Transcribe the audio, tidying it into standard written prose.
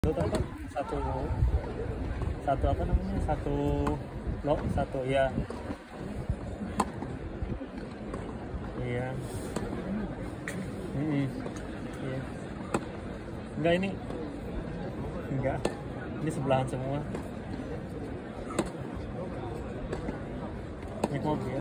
satu satu apa namanya satu ya iya iya enggak ini sebelahan semua naik mobil.